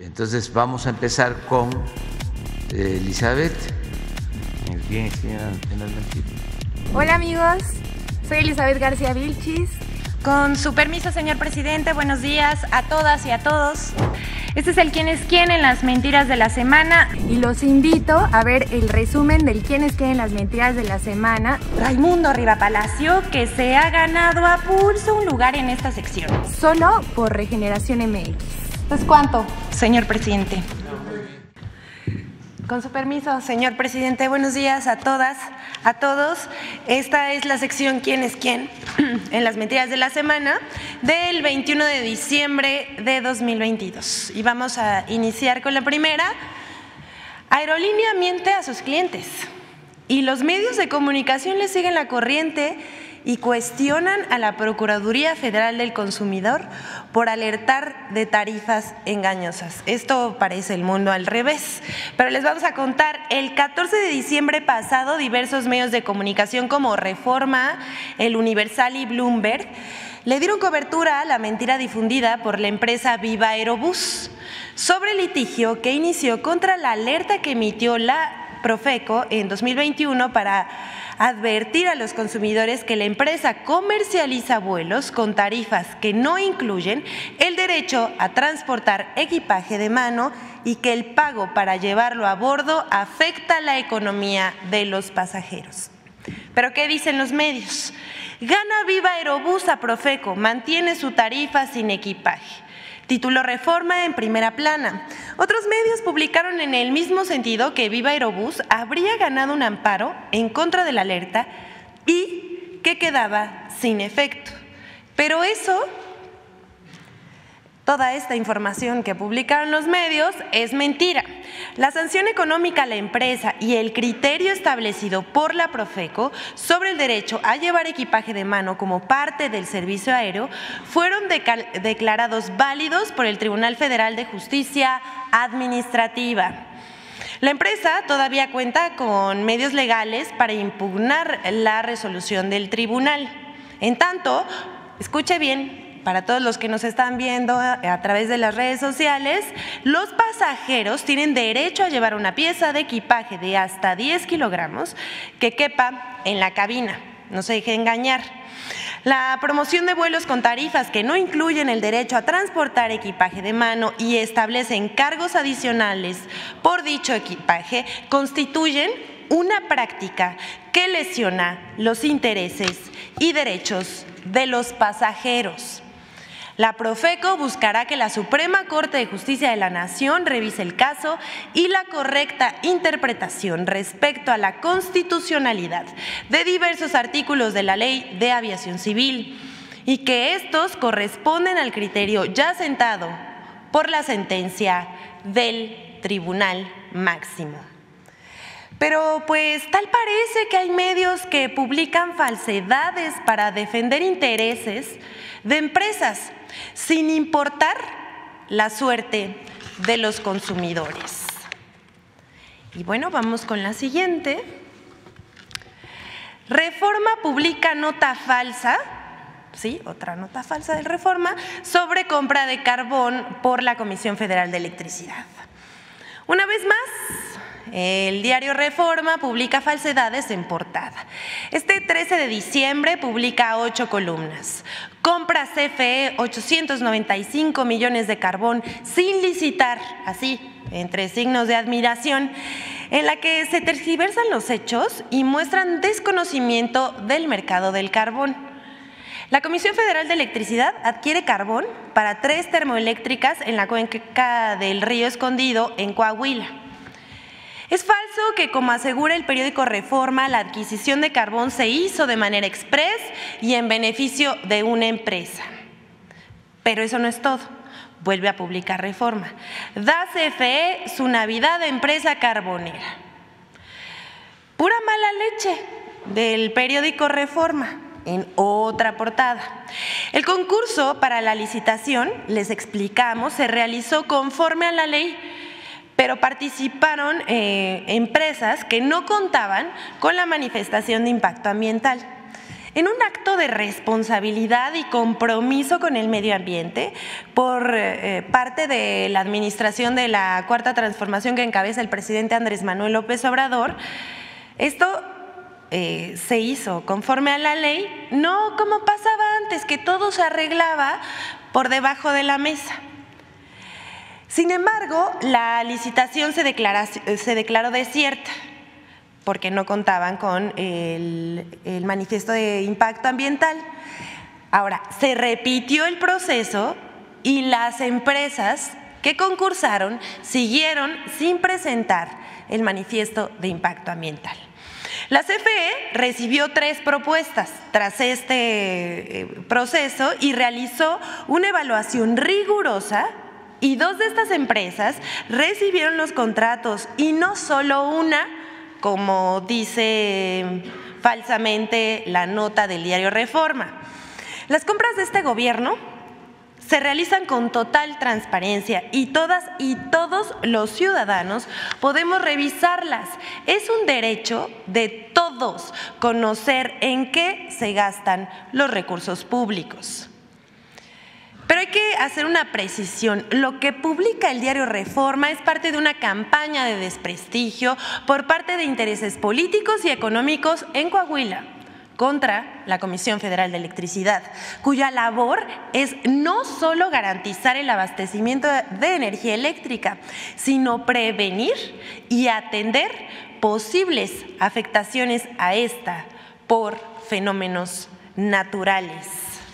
Entonces vamos a empezar con Elizabeth. Hola amigos, soy Elizabeth García Vilchis. Con su permiso, señor presidente, buenos días a todas y a todos. Este es el quién es quién en las mentiras de la semana. Y los invito a ver el resumen del quién es quién en las mentiras de la semana. Raimundo Riva Palacio, que se ha ganado a pulso un lugar en esta sección. Solo por Regeneración MX. Pues ¿cuánto, señor presidente? Con su permiso, señor presidente, buenos días a todas, a todos. Esta es la sección ¿Quién es quién? En las mentiras de la semana del 21 de diciembre de 2022. Y vamos a iniciar con la primera. Aerolínea miente a sus clientes y los medios de comunicación le siguen la corriente y cuestionan a la Procuraduría Federal del Consumidor por alertar de tarifas engañosas. Esto parece el mundo al revés, pero les vamos a contar. El 14 de diciembre pasado, diversos medios de comunicación como Reforma, El Universal y Bloomberg le dieron cobertura a la mentira difundida por la empresa Viva Aerobús sobre el litigio que inició contra la alerta que emitió la Profeco en 2021 para advertir a los consumidores que la empresa comercializa vuelos con tarifas que no incluyen el derecho a transportar equipaje de mano y que el pago para llevarlo a bordo afecta la economía de los pasajeros. ¿Pero qué dicen los medios? Gana Viva Aerobús a Profeco, mantiene su tarifa sin equipaje. Tituló Reforma en primera plana. Otros medios publicaron en el mismo sentido que Viva Aerobús habría ganado un amparo en contra de la alerta y que quedaba sin efecto. Pero toda esta información que publicaron los medios es mentira. La sanción económica a la empresa y el criterio establecido por la Profeco sobre el derecho a llevar equipaje de mano como parte del servicio aéreo fueron declarados válidos por el Tribunal Federal de Justicia Administrativa. La empresa todavía cuenta con medios legales para impugnar la resolución del tribunal. En tanto, escuche bien, para todos los que nos están viendo a través de las redes sociales, los pasajeros tienen derecho a llevar una pieza de equipaje de hasta 10 kilogramos que quepa en la cabina. No se deje engañar. La promoción de vuelos con tarifas que no incluyen el derecho a transportar equipaje de mano y establecen cargos adicionales por dicho equipaje constituyen una práctica que lesiona los intereses y derechos de los pasajeros. La Profeco buscará que la Suprema Corte de Justicia de la Nación revise el caso y la correcta interpretación respecto a la constitucionalidad de diversos artículos de la Ley de Aviación Civil y que estos corresponden al criterio ya sentado por la sentencia del Tribunal Máximo. Pero pues tal parece que hay medios que publican falsedades para defender intereses de empresas sin importar la suerte de los consumidores. Y bueno, vamos con la siguiente. Reforma publica nota falsa, sí, otra nota falsa de Reforma, sobre compra de carbón por la Comisión Federal de Electricidad. Una vez más, el diario Reforma publica falsedades en portada. Este 13 de diciembre publica 8 columnas. Compra CFE 895 millones de carbón sin licitar, así, entre signos de admiración, en la que se tergiversan los hechos y muestran desconocimiento del mercado del carbón. La Comisión Federal de Electricidad adquiere carbón para 3 termoeléctricas en la cuenca del Río Escondido, en Coahuila. Es falso que, como asegura el periódico Reforma, la adquisición de carbón se hizo de manera exprés y en beneficio de una empresa. Pero eso no es todo. Vuelve a publicar Reforma. Da CFE su Navidad a empresa carbonera. Pura mala leche del periódico Reforma. En otra portada. El concurso para la licitación, les explicamos, se realizó conforme a la ley, pero participaron empresas que no contaban con la manifestación de impacto ambiental. En un acto de responsabilidad y compromiso con el medio ambiente por parte de la administración de la Cuarta Transformación que encabeza el presidente Andrés Manuel López Obrador, esto se hizo conforme a la ley, no como pasaba antes, que todo se arreglaba por debajo de la mesa. Sin embargo, la licitación se declaró desierta, porque no contaban con el manifiesto de impacto ambiental. Ahora, se repitió el proceso y las empresas que concursaron siguieron sin presentar el manifiesto de impacto ambiental. La CFE recibió 3 propuestas tras este proceso y realizó una evaluación rigurosa, y 2 de estas empresas recibieron los contratos y no solo una, como dice falsamente la nota del diario Reforma. Las compras de este gobierno se realizan con total transparencia y todas y todos los ciudadanos podemos revisarlas. Es un derecho de todos conocer en qué se gastan los recursos públicos. Pero hay que hacer una precisión. Lo que publica el diario Reforma es parte de una campaña de desprestigio por parte de intereses políticos y económicos en Coahuila contra la Comisión Federal de Electricidad, cuya labor es no solo garantizar el abastecimiento de energía eléctrica, sino prevenir y atender posibles afectaciones a esta por fenómenos naturales.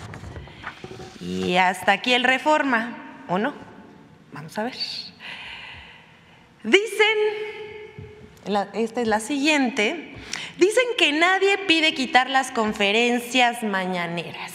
Y hasta aquí el Reforma, ¿o no? Vamos a ver. Dicen, esta es la siguiente, dicen que nadie pide quitar las conferencias mañaneras.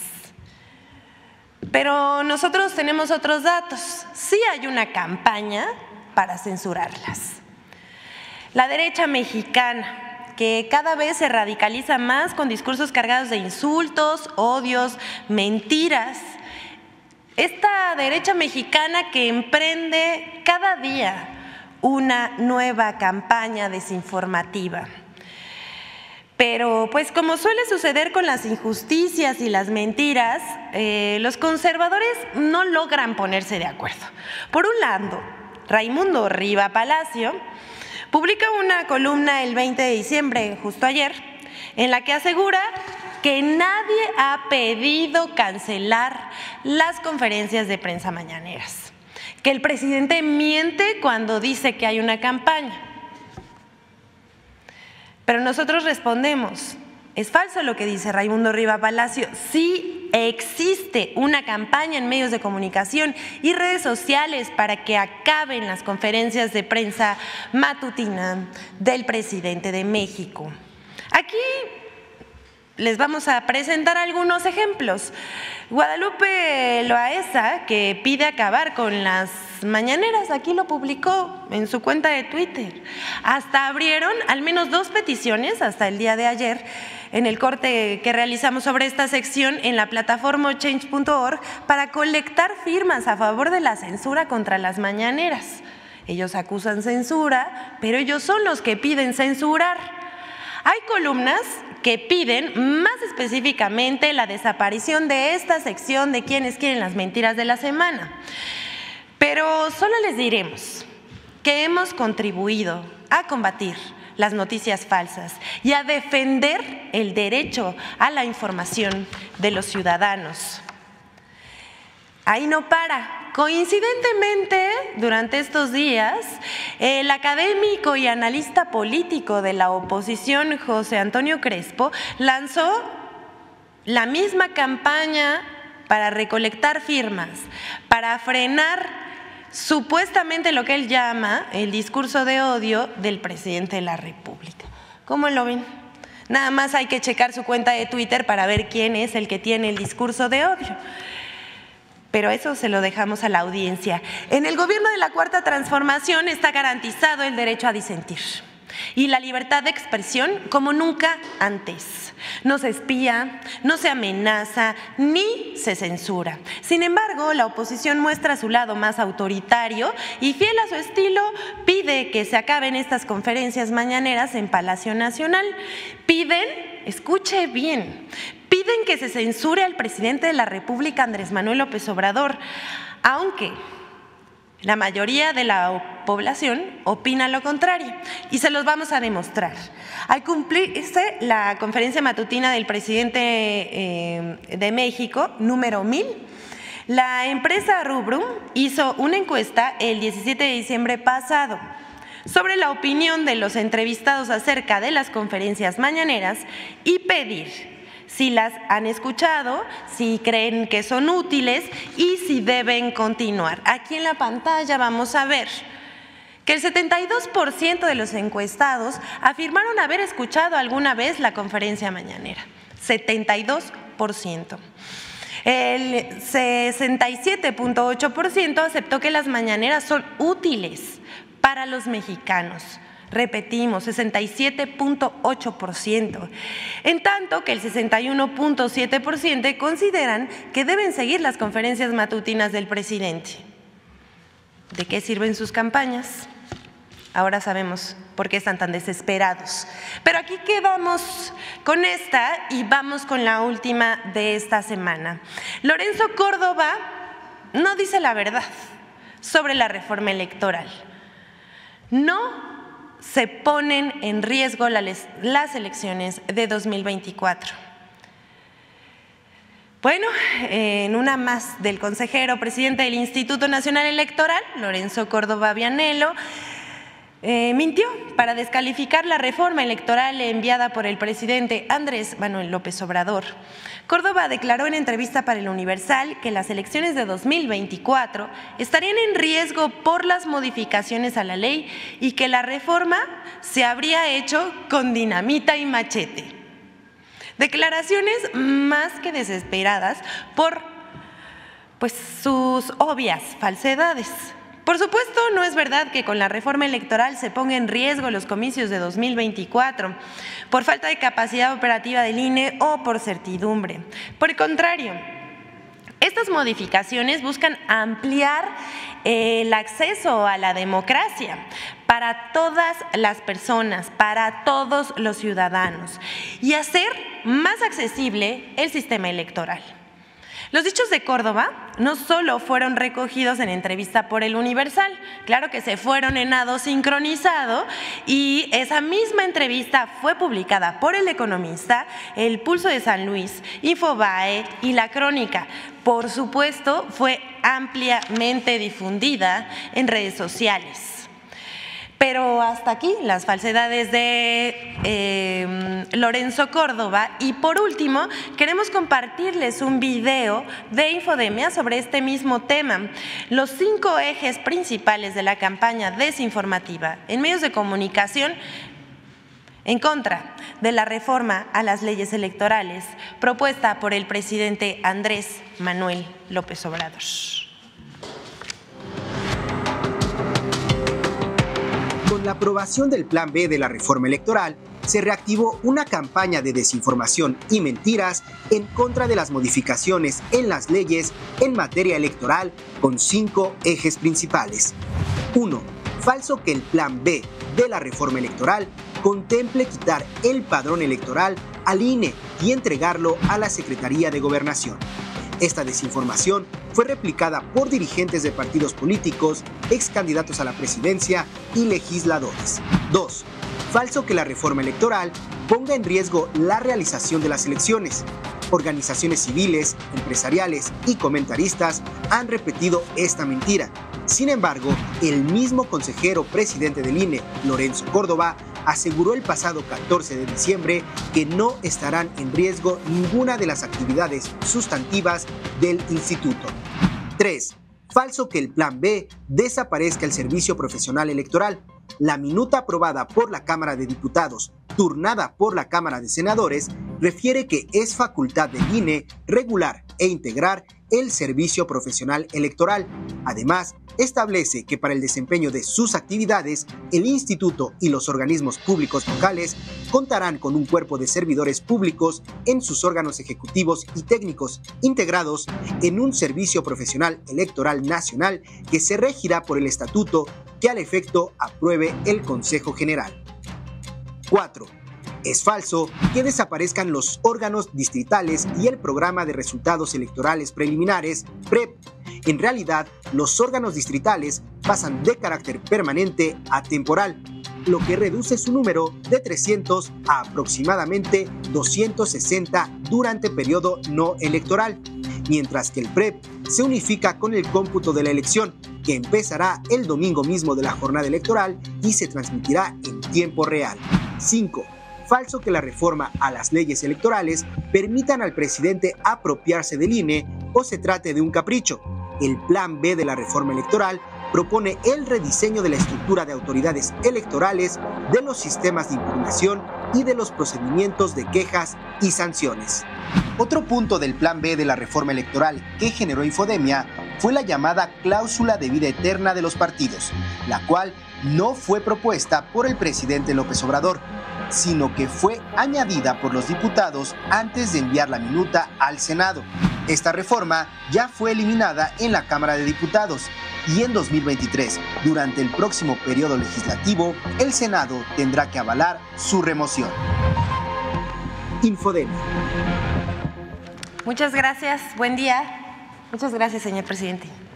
Pero nosotros tenemos otros datos. Sí hay una campaña para censurarlas. La derecha mexicana, que cada vez se radicaliza más con discursos cargados de insultos, odios, mentiras. Esta derecha mexicana que emprende cada día una nueva campaña desinformativa. Pero pues como suele suceder con las injusticias y las mentiras, los conservadores no logran ponerse de acuerdo. Por un lado, Raimundo Riva Palacio publica una columna el 20 de diciembre, justo ayer, en la que asegura que nadie ha pedido cancelar las conferencias de prensa mañaneras, que el presidente miente cuando dice que hay una campaña. Pero nosotros respondemos, es falso lo que dice Raimundo Riva Palacio. Sí existe una campaña en medios de comunicación y redes sociales para que acaben las conferencias de prensa matutina del presidente de México. Aquí les vamos a presentar algunos ejemplos. Guadalupe Loaesa, que pide acabar con las mañaneras, aquí lo publicó en su cuenta de Twitter. Hasta abrieron al menos 2 peticiones hasta el día de ayer en el corte que realizamos sobre esta sección en la plataforma change.org para colectar firmas a favor de la censura contra las mañaneras. Ellos acusan censura, pero ellos son los que piden censurar. Hay columnas que piden más específicamente la desaparición de esta sección de quienes quieren las mentiras de la semana. Pero solo les diremos que hemos contribuido a combatir las noticias falsas y a defender el derecho a la información de los ciudadanos. Ahí no para. Coincidentemente, durante estos días, el académico y analista político de la oposición, José Antonio Crespo, lanzó la misma campaña para recolectar firmas, para frenar supuestamente lo que él llama el discurso de odio del presidente de la República. ¿Cómo lo ven? Nada más hay que checar su cuenta de Twitter para ver quién es el que tiene el discurso de odio. Pero eso se lo dejamos a la audiencia. En el gobierno de la Cuarta Transformación está garantizado el derecho a disentir y la libertad de expresión como nunca antes. No se espía, no se amenaza, ni se censura. Sin embargo, la oposición muestra su lado más autoritario y, fiel a su estilo, pide que se acaben estas conferencias mañaneras en Palacio Nacional. Piden, escuche bien, piden piden que se censure al presidente de la República, Andrés Manuel López Obrador, aunque la mayoría de la población opina lo contrario, y se los vamos a demostrar. Al cumplirse la conferencia matutina del presidente de México, número 1000, la empresa Rubrum hizo una encuesta el 17 de diciembre pasado sobre la opinión de los entrevistados acerca de las conferencias mañaneras y pedir si las han escuchado, si creen que son útiles y si deben continuar. Aquí en la pantalla vamos a ver que el 72% de los encuestados afirmaron haber escuchado alguna vez la conferencia mañanera. 72%. El 67.8% aceptó que las mañaneras son útiles para los mexicanos. Repetimos, 67.8%, en tanto que el 61.7% consideran que deben seguir las conferencias matutinas del presidente. ¿De qué sirven sus campañas? Ahora sabemos por qué están tan desesperados. Pero aquí quedamos con esta y vamos con la última de esta semana. Lorenzo Córdoba no dice la verdad sobre la reforma electoral. No se ponen en riesgo las elecciones de 2024. Bueno, en una más del consejero presidente del Instituto Nacional Electoral, Lorenzo Córdoba Vianello, mintió para descalificar la reforma electoral enviada por el presidente Andrés Manuel López Obrador. Córdoba declaró en entrevista para El Universal que las elecciones de 2024 estarían en riesgo por las modificaciones a la ley y que la reforma se habría hecho con dinamita y machete. Declaraciones más que desesperadas por sus obvias falsedades. Por supuesto, no es verdad que con la reforma electoral se ponga en riesgo los comicios de 2024 por falta de capacidad operativa del INE o por certidumbre. Por el contrario, estas modificaciones buscan ampliar el acceso a la democracia para todas las personas, para todos los ciudadanos y hacer más accesible el sistema electoral. Los dichos de Córdoba no solo fueron recogidos en entrevista por El Universal, claro que se fueron en nado sincronizado y esa misma entrevista fue publicada por El Economista, El Pulso de San Luis, Infobae y La Crónica. Por supuesto, fue ampliamente difundida en redes sociales. Pero hasta aquí las falsedades de Lorenzo Córdoba. Y por último, queremos compartirles un video de Infodemia sobre este mismo tema. Los 5 ejes principales de la campaña desinformativa en medios de comunicación en contra de la reforma a las leyes electorales propuesta por el presidente Andrés Manuel López Obrador. Con la aprobación del Plan B de la reforma electoral, se reactivó una campaña de desinformación y mentiras en contra de las modificaciones en las leyes en materia electoral con 5 ejes principales. 1. Falso que el Plan B de la reforma electoral contemple quitar el padrón electoral al INE y entregarlo a la Secretaría de Gobernación. Esta desinformación fue replicada por dirigentes de partidos políticos, ex candidatos a la presidencia y legisladores. 2. Falso que la reforma electoral ponga en riesgo la realización de las elecciones. Organizaciones civiles, empresariales y comentaristas han repetido esta mentira. Sin embargo, el mismo consejero presidente del INE, Lorenzo Córdoba, aseguró el pasado 14 de diciembre que no estarán en riesgo ninguna de las actividades sustantivas del instituto. 3. Falso que el Plan B desaparezca el servicio profesional electoral. La minuta aprobada por la Cámara de Diputados, turnada por la Cámara de Senadores, refiere que es facultad del INE regular e integrar el servicio profesional electoral. Además, establece que para el desempeño de sus actividades, el instituto y los organismos públicos locales contarán con un cuerpo de servidores públicos en sus órganos ejecutivos y técnicos, integrados en un servicio profesional electoral nacional que se regirá por el estatuto que al efecto apruebe el Consejo General. 4. Es falso que desaparezcan los órganos distritales y el programa de resultados electorales preliminares, PREP. En realidad, los órganos distritales pasan de carácter permanente a temporal, lo que reduce su número de 300 a aproximadamente 260 durante periodo no electoral, mientras que el PREP se unifica con el cómputo de la elección, que empezará el domingo mismo de la jornada electoral y se transmitirá en tiempo real. 5. Falso que la reforma a las leyes electorales permitan al presidente apropiarse del INE o se trate de un capricho. El Plan B de la reforma electoral propone el rediseño de la estructura de autoridades electorales, de los sistemas de impugnación y de los procedimientos de quejas y sanciones. Otro punto del Plan B de la reforma electoral que generó infodemia fue la llamada cláusula de vida eterna de los partidos, la cual no fue propuesta por el presidente López Obrador, sino que fue añadida por los diputados antes de enviar la minuta al Senado. Esta reforma ya fue eliminada en la Cámara de Diputados y en 2023, durante el próximo periodo legislativo, el Senado tendrá que avalar su remoción. Infodemia. Muchas gracias, buen día. Muchas gracias, señor presidente.